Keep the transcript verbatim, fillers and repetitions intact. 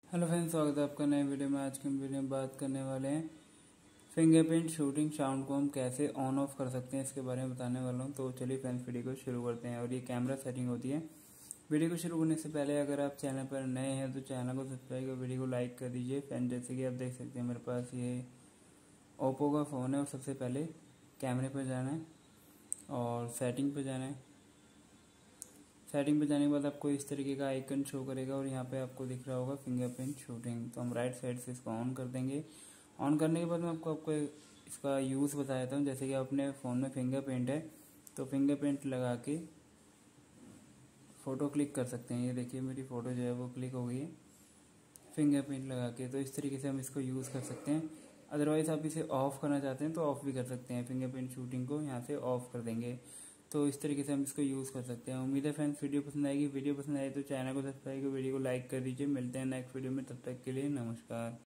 Hello friends, स्वागत है आपका नए वीडियो में। आज की हम वीडियो में बात करने वाले हैं फिंगरप्रिंट शूटिंग साउंड को हम कैसे ऑन ऑफ कर सकते हैं, इसके बारे में बताने वाला हूं। तो चलिए फ्रेंड्स, वीडियो को शुरू करते हैं। और ये कैमरा सेटिंग होती है। वीडियो को शुरू करने से पहले अगर आप चैनल पर नए हैं तो चैनल को सब्सक्राइब कर वीडियो को लाइक कर दीजिए। फ्रेंड, जैसे कि आप देख सकते हैं मेरे पास ये ओप्पो का फ़ोन है। और सबसे पहले कैमरे पर जाना है और सेटिंग पर जाना है। सेटिंग पे जाने के बाद आपको इस तरीके का आइकन शो करेगा और यहाँ पे आपको दिख रहा होगा फिंगरप्रिंट शूटिंग। तो हम राइट साइड से इसको ऑन कर देंगे। ऑन करने के बाद मैं आपको आपको इसका यूज़ बता देता हूँ। जैसे कि अपने फ़ोन में फिंगरप्रिंट है तो फिंगरप्रिंट लगा के फ़ोटो क्लिक कर सकते हैं। ये देखिए मेरी फ़ोटो जो है वो क्लिक हो गई है फिंगरप्रिंट लगा के। तो इस तरीके से हम इसको यूज़ कर सकते हैं। अदरवाइज़ आप इसे ऑफ़ करना चाहते हैं तो ऑफ़ भी कर सकते हैं। फिंगरप्रिंट शूटिंग को यहाँ से ऑफ़ कर देंगे। तो इस तरीके से हम इसको यूज़ कर सकते हैं। उम्मीद है फ्रेंड्स वीडियो पसंद आएगी। वीडियो पसंद आए तो चैनल को सब्सक्राइब कर वीडियो को लाइक कर दीजिए। मिलते हैं नेक्स्ट वीडियो में, तब तक के लिए नमस्कार।